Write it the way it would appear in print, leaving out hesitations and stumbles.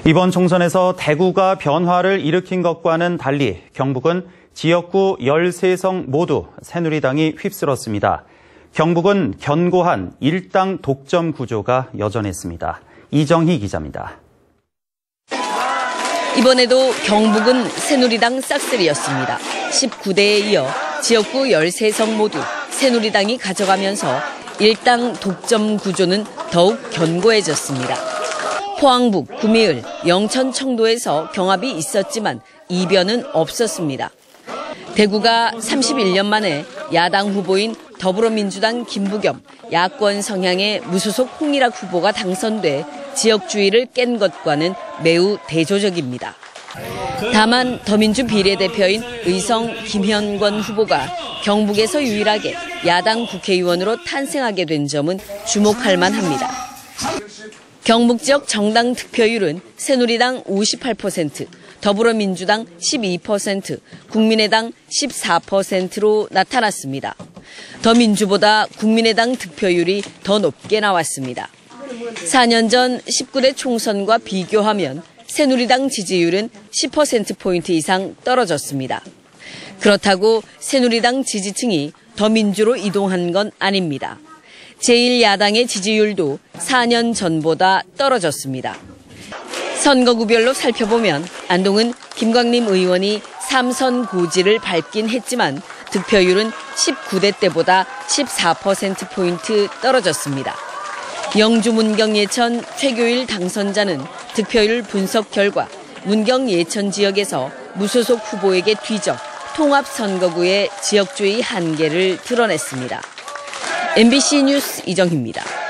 이번 총선에서 대구가 변화를 일으킨 것과는 달리 경북은 지역구 13성 모두 새누리당이 휩쓸었습니다. 경북은 견고한 일당 독점 구조가 여전했습니다. 이정희 기자입니다. 이번에도 경북은 새누리당 싹쓸이였습니다. 19대에 이어 지역구 13성 모두 새누리당이 가져가면서 일당 독점 구조는 더욱 견고해졌습니다. 포항북, 구미을, 영천, 청도에서 경합이 있었지만 이변은 없었습니다. 대구가 31년 만에 야당 후보인 더불어민주당 김부겸, 야권 성향의 무소속 홍일학 후보가 당선돼 지역주의를 깬 것과는 매우 대조적입니다. 다만 더민주 비례대표인 의성 김현권 후보가 경북에서 유일하게 야당 국회의원으로 탄생하게 된 점은 주목할 만합니다. 경북 지역 정당 득표율은 새누리당 58%, 더불어민주당 12%, 국민의당 14%로 나타났습니다. 더민주보다 국민의당 득표율이 더 높게 나왔습니다. 4년 전 19대 총선과 비교하면 새누리당 지지율은 10%포인트 이상 떨어졌습니다. 그렇다고 새누리당 지지층이 더민주로 이동한 건 아닙니다. 제1야당의 지지율도 4년 전보다 떨어졌습니다. 선거구별로 살펴보면 안동은 김광림 의원이 3선 고지를 밟긴 했지만 득표율은 19대 때보다 14%포인트 떨어졌습니다. 영주 문경 예천 최교일 당선자는 득표율 분석 결과 문경 예천 지역에서 무소속 후보에게 뒤져 통합선거구의 지역주의 한계를 드러냈습니다. MBC 뉴스 이정희입니다.